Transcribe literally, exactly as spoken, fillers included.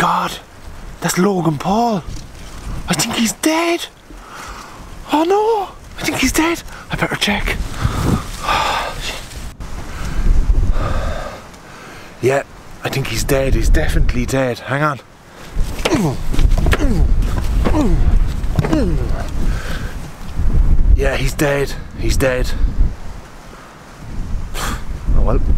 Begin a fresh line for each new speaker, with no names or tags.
God, that's Logan Paul. I think he's dead. Oh no, I think he's dead. I better check. Yeah, I think he's dead. He's definitely dead. Hang on. Yeah, he's dead. He's dead. Oh well.